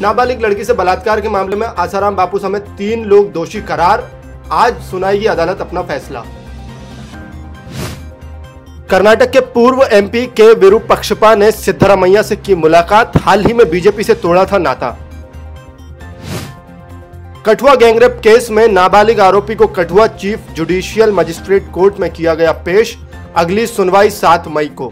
नाबालिग लड़की से बलात्कार के मामले में आसाराम बापू समेत 3 लोग दोषी करार। आज सुनाएगी अदालत अपना फैसला। कर्नाटक के पूर्व एमपी के विरूपाक्षप्पा ने सिद्धरामैया से की मुलाकात। हाल ही में बीजेपी से तोड़ा था नाता। कठुआ गैंगरेप केस में नाबालिग आरोपी को Kathua chief judicial magistrate court में किया गया पेश। अगली सुनवाई 7 मई को।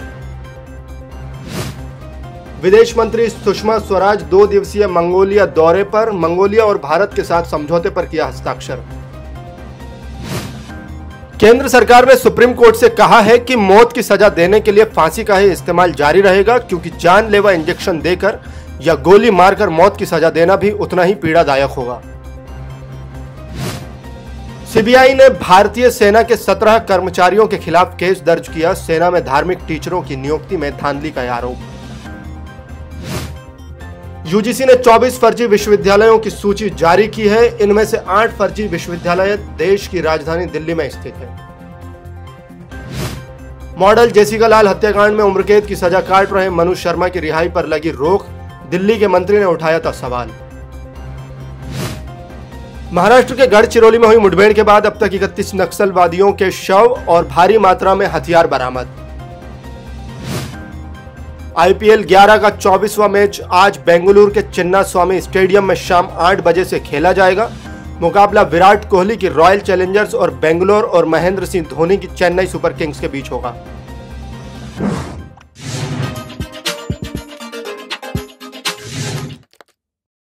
विदेश मंत्री सुषमा स्वराज 2 दिवसीय मंगोलिया दौरे पर। मंगोलिया और भारत के साथ समझौते पर किया हस्ताक्षर। केंद्र सरकार ने सुप्रीम कोर्ट से कहा है कि मौत की सजा देने के लिए फांसी का ही इस्तेमाल जारी रहेगा, क्योंकि जानलेवा इंजेक्शन देकर या गोली मारकर मौत की सजा देना भी उतना ही पीड़ादायक होगा। सीबीआई ने भारतीय सेना के 17 कर्मचारियों के खिलाफ केस दर्ज किया। सेना में धार्मिक टीचरों की नियुक्ति में धांधली का आरोप। यूजीसी ने 24 फर्जी विश्वविद्यालयों की सूची जारी की है। इनमें से 8 फर्जी विश्वविद्यालय देश की राजधानी दिल्ली में स्थित है। मॉडल जेसिका लाल हत्याकांड में उम्रकैद की सजा काट रहे मनु शर्मा की रिहाई पर लगी रोक। दिल्ली के मंत्री ने उठाया था सवाल। महाराष्ट्र के गढ़चिरौली में हुई मुठभेड़ के बाद अब तक 31 नक्सलवादियों के शव और भारी मात्रा में हथियार बरामद। आईपीएल 11 का 24वां मैच आज बेंगलुरु के चिन्ना स्वामी स्टेडियम में शाम 8 बजे से खेला जाएगा। मुकाबला विराट कोहली की रॉयल चैलेंजर्स और बेंगलोर और महेंद्र सिंह धोनी की चेन्नई सुपर किंग्स के बीच होगा।